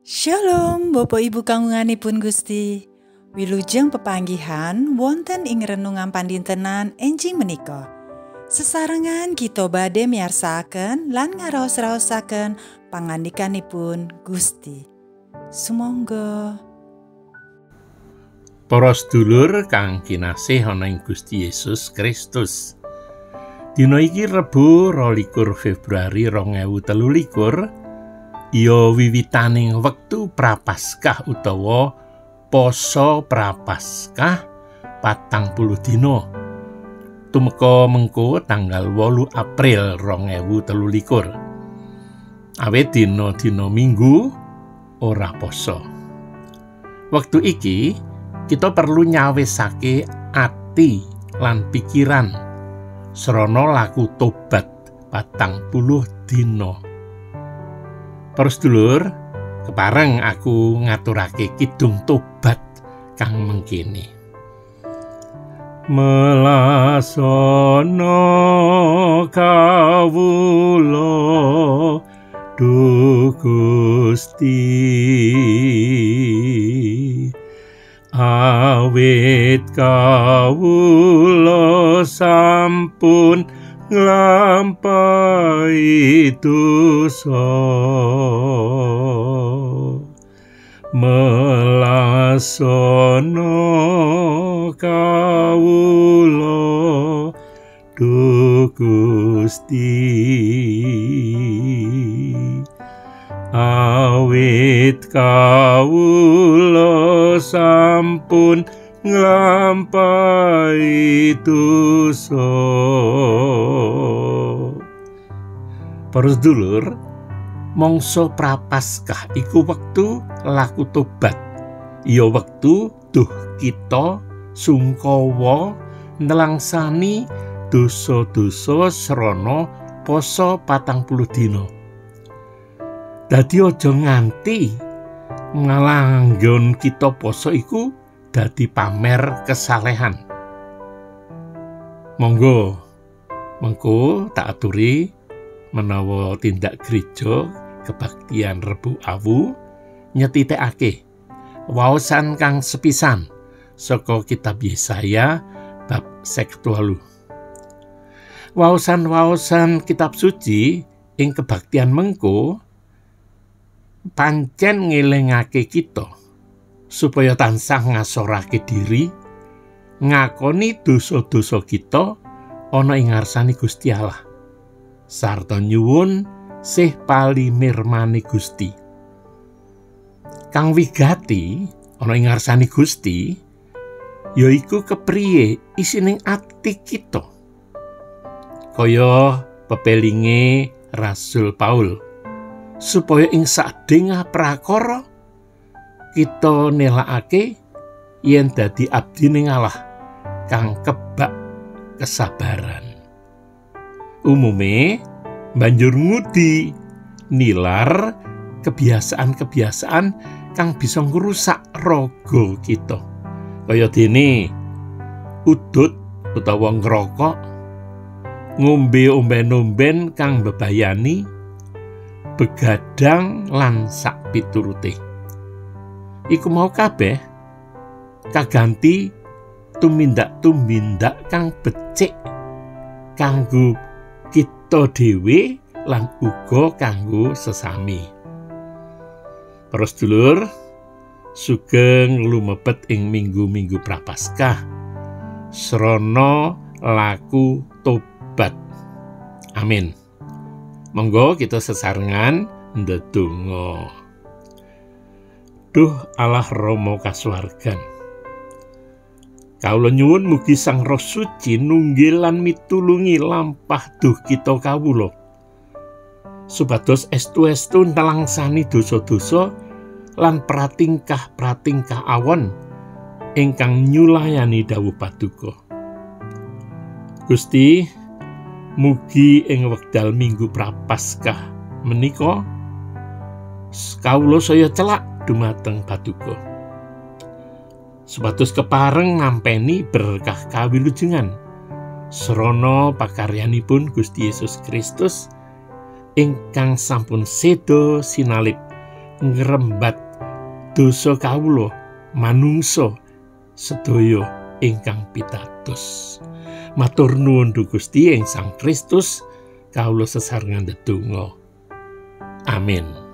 Shalom, Bapak Ibu kanggunganipun Gusti. Wilujeng pepanggihan wonten ing renungan pandintenan enjing menika. Sesarengan kita badhe miyarsakaken lan ngaraos-raosaken pangandikanipun Gusti. Sumangga. Para sedulur kang kinasih ana ing Gusti Yesus Kristus. Dina iki Rebo 22 Februari 2023. Ya wiwitaning wektu Prapaskah utawa poso Prapaskah 40 dina. Tumeka mengko tanggal 8 April 2023. Awit dina-dina Minggu ora poso. Wektu iki kita perlu nyawisake ati lan pikiran srana laku tobat 40 dina. Para sedulur, kepareng aku ngaturake kidung tobat kang mengkene. Melasana kawula Duh Gusti, awit kawula sampun nglampahi dosa. Melasana kawula Duh Gusti, awit kawula sampun nglampahi dosa. Para sedulur, mangsa Prapaskah iku wektu laku tobat. Ya wektu duh kita sungkawa nelangsani dosa-dosa srana poso 40 dina. Dadi aja nganti ngalanggon kita poso iku dadi pamer kesalehan. Monggo mengko tak aturi menawa tindak gereja kebaktian Rebo Awu nyetitekake waosan kang sepisan saka kitab Yesaya bab 58. Waosan-waosan kitab suci ing kebaktian mengko pancen ngelingake kita supaya tansah ngasorake diri ngakoni dosa-dosa kita ana ing ngarsane Gusti Allah sarta nyuwun sih palimirmane Gusti. Kang wigati ana ing ngarsane Gusti yaiku kepriye isining ati kita. Kaya pepelinge Rasul Paul supaya ing sadéngah prakara kita nelakake yen dadi abdine Allah kang kebak kesabaran. Umume banjur ngudi nilar kebiasaan-kebiasaan kang bisa ngrusak raga kita. Kaya dene udut utawa ngrokok, ngombe omben-omben kang mbebayani, begadang lan sak piturute. Iku mau kabeh kaganti tumindak-tumindak kang becik kanggo kita dhewe lan uga kanggo sesami. Para sedulur, sugeng lumebet ing minggu-minggu Prapaskah srana laku tobat. Amin. Monggo kita sesarengan ndedonga. Duh Allah Rama kasuwargan, kawula nyuwun mugi Sang Roh Suci nunggil lan mitulungi lampah duh kita kawula supados estu-estu nelangsani dosa-dosa lan pratingkah-pratingkah awon ingkang nyulayani dawuh paduka. Gusti, mugi ing wekdal minggu Prapaskah menika kawula saya celak dumateng paduka supados kepareng ngampeni berkah kawilujengan srana pakaryanipun Gusti Yesus Kristus ingkang sampun sedo sinalip ngrembat dosa kawula manungsa sedaya ingkang pitados. Matur nuwun Duh Gusti ing Sang Kristus, kawula sesarengan ndedonga. Amin.